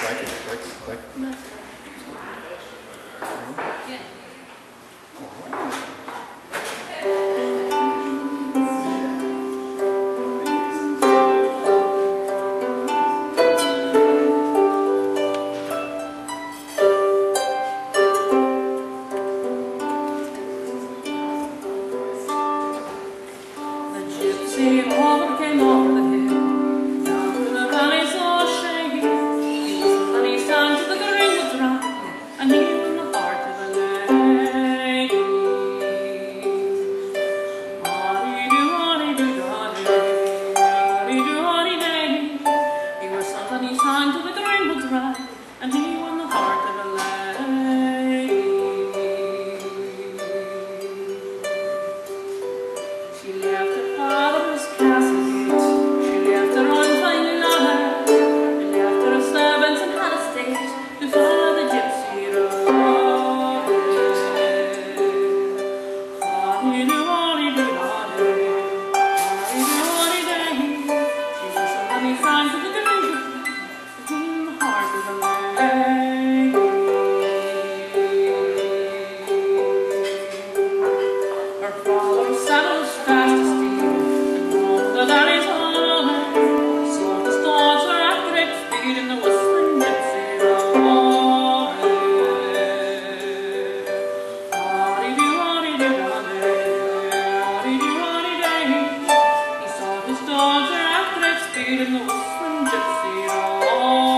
The gypsy rover came over the hill, down to the valley so shady. He was the sunny sun to the green was dry, and he was in the heart of the lady. Hoddy-do-hoddy-do-hoddy, he was the sunny sun to the green was dry, and he won the heart of the lady. She left her father's castle gate, she left her untimely lover, she left her servants and had estate to follow the gypsy rover. Hoddy-do-hoddy-do-hoddy, hoddy-do-hoddy-day. She was a honey sign to the green, between the heart of the lady. Her father's saddle was fast asleep, and home the daddy's home. So the storms were at great speed in the whistling gypsy rover. Hoddy-do-hoddy-do-hoddy, hoddy-do-hoddy-day. He saw his dogs were at great speed in the whistling gypsy rover.